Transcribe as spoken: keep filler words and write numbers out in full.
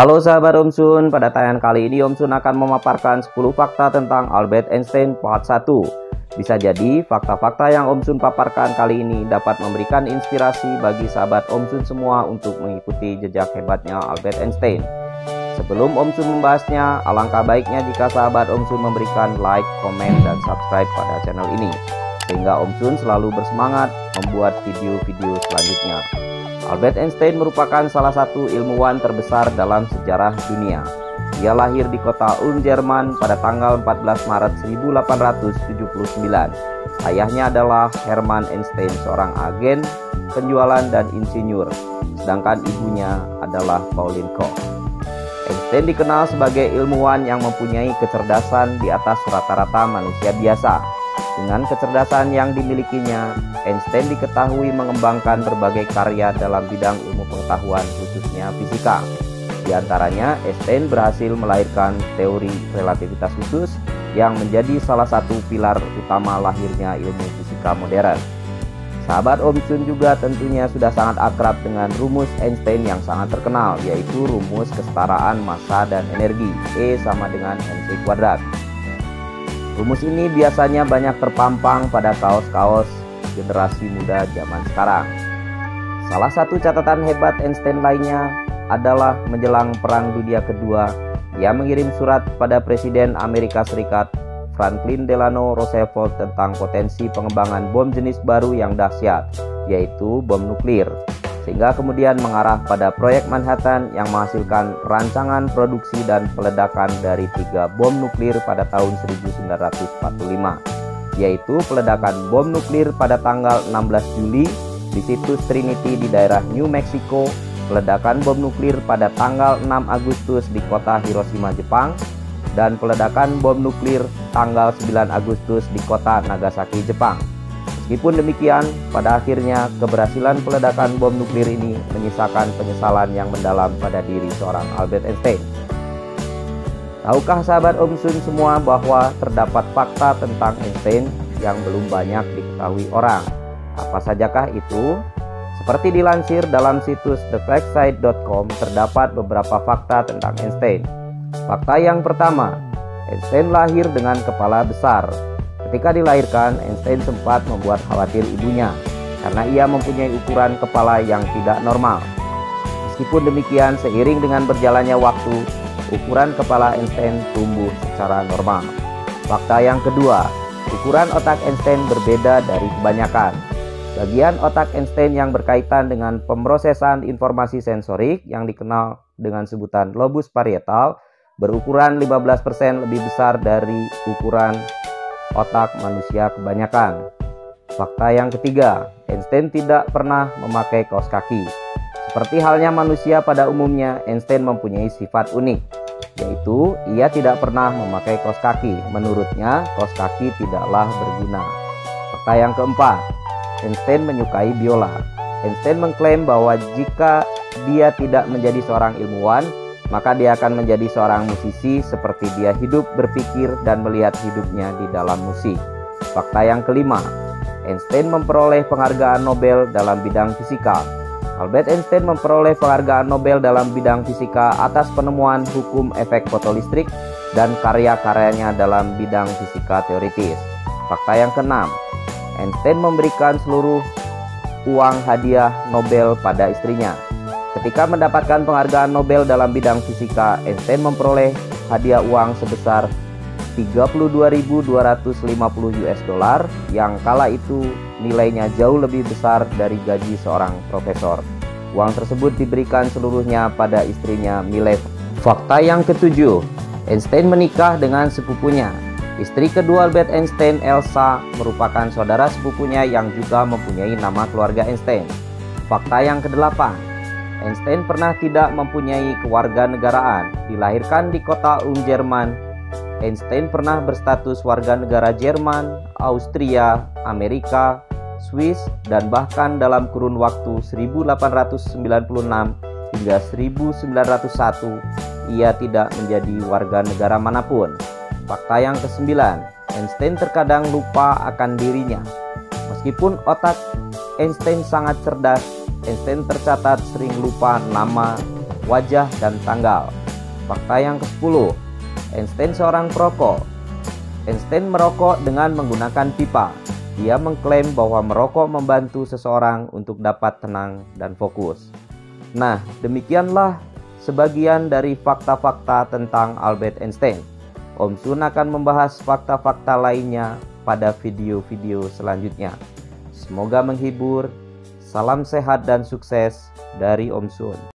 Halo sahabat Om Sun, pada tayangan kali ini Om Sun akan memaparkan sepuluh fakta tentang Albert Einstein part satu. Bisa jadi fakta-fakta yang Om Sun paparkan kali ini dapat memberikan inspirasi bagi sahabat Om Sun semua untuk mengikuti jejak hebatnya Albert Einstein. Sebelum Om Sun membahasnya, alangkah baiknya jika sahabat Om Sun memberikan like, komen, dan subscribe pada channel ini, sehingga Om Sun selalu bersemangat membuat video-video selanjutnya. Albert Einstein merupakan salah satu ilmuwan terbesar dalam sejarah dunia. Ia lahir di kota Ulm, Jerman pada tanggal empat belas Maret seribu delapan ratus tujuh puluh sembilan. Ayahnya adalah Hermann Einstein, seorang agen, penjualan, dan insinyur, sedangkan ibunya adalah Pauline Koch. Einstein dikenal sebagai ilmuwan yang mempunyai kecerdasan di atas rata-rata manusia biasa. Dengan kecerdasan yang dimilikinya, Einstein diketahui mengembangkan berbagai karya dalam bidang ilmu pengetahuan, khususnya fisika. Di antaranya, Einstein berhasil melahirkan teori relativitas khusus yang menjadi salah satu pilar utama lahirnya ilmu fisika modern. Sahabat Om Sun juga tentunya sudah sangat akrab dengan rumus Einstein yang sangat terkenal, yaitu rumus kesetaraan massa dan energi, E sama dengan mc kuadrat. Rumus ini biasanya banyak terpampang pada kaos-kaos generasi muda zaman sekarang. Salah satu catatan hebat Einstein lainnya adalah menjelang Perang Dunia Kedua, ia mengirim surat pada Presiden Amerika Serikat Franklin Delano Roosevelt tentang potensi pengembangan bom jenis baru yang dahsyat, yaitu bom nuklir, sehingga kemudian mengarah pada proyek Manhattan yang menghasilkan rancangan produksi dan peledakan dari tiga bom nuklir pada tahun seribu sembilan ratus empat puluh lima, yaitu peledakan bom nuklir pada tanggal enam belas Juli di situs Trinity di daerah New Mexico, peledakan bom nuklir pada tanggal enam Agustus di kota Hiroshima, Jepang, dan peledakan bom nuklir tanggal sembilan Agustus di kota Nagasaki, Jepang. Meskipun demikian, pada akhirnya keberhasilan peledakan bom nuklir ini menyisakan penyesalan yang mendalam pada diri seorang Albert Einstein. Tahukah sahabat Om Sun semua bahwa terdapat fakta tentang Einstein yang belum banyak diketahui orang? Apa sajakah itu? Seperti dilansir dalam situs the fact site dot com, terdapat beberapa fakta tentang Einstein. Fakta yang pertama, Einstein lahir dengan kepala besar. Ketika dilahirkan, Einstein sempat membuat khawatir ibunya karena ia mempunyai ukuran kepala yang tidak normal. Meskipun demikian, seiring dengan berjalannya waktu, ukuran kepala Einstein tumbuh secara normal. Fakta yang kedua, ukuran otak Einstein berbeda dari kebanyakan. Bagian otak Einstein yang berkaitan dengan pemrosesan informasi sensorik yang dikenal dengan sebutan lobus parietal berukuran lima belas persen lebih besar dari ukuran otak manusia kebanyakan. Fakta yang ketiga, Einstein tidak pernah memakai kaos kaki. Seperti halnya manusia pada umumnya, Einstein mempunyai sifat unik, yaitu ia tidak pernah memakai kaos kaki. Menurutnya, kaos kaki tidaklah berguna. Fakta yang keempat, Einstein menyukai biola. Einstein mengklaim bahwa jika dia tidak menjadi seorang ilmuwan, maka dia akan menjadi seorang musisi seperti dia hidup, berpikir, dan melihat hidupnya di dalam musik. Fakta yang kelima, Einstein memperoleh penghargaan Nobel dalam bidang fisika. Albert Einstein memperoleh penghargaan Nobel dalam bidang fisika atas penemuan hukum efek fotolistrik dan karya-karyanya dalam bidang fisika teoritis. Fakta yang keenam, Einstein memberikan seluruh uang hadiah Nobel pada istrinya. Ketika mendapatkan penghargaan Nobel dalam bidang fisika, Einstein memperoleh hadiah uang sebesar tiga puluh dua ribu dua ratus lima puluh US dollar yang kala itu nilainya jauh lebih besar dari gaji seorang profesor. Uang tersebut diberikan seluruhnya pada istrinya Mileva. Fakta yang ketujuh, Einstein menikah dengan sepupunya. Istri kedua Albert Einstein, Elsa, merupakan saudara sepupunya yang juga mempunyai nama keluarga Einstein. Fakta yang kedelapan, Einstein pernah tidak mempunyai kewarganegaraan. Dilahirkan di kota Ulm, Jerman, Einstein pernah berstatus warga negara Jerman, Austria, Amerika, Swiss, dan bahkan dalam kurun waktu seribu delapan ratus sembilan puluh enam hingga seribu sembilan ratus satu, ia tidak menjadi warga negara manapun. Fakta yang kesembilan, Einstein terkadang lupa akan dirinya. Meskipun otak Einstein sangat cerdas, Einstein tercatat sering lupa nama wajah, dan tanggal. Fakta yang kesepuluh, Einstein seorang perokok. Einstein merokok dengan menggunakan pipa. Dia mengklaim bahwa merokok membantu seseorang untuk dapat tenang dan fokus. Nah, demikianlah sebagian dari fakta-fakta tentang Albert Einstein. Om Sun akan membahas fakta-fakta lainnya pada video-video selanjutnya. Semoga menghibur. Salam sehat dan sukses dari Om Sun.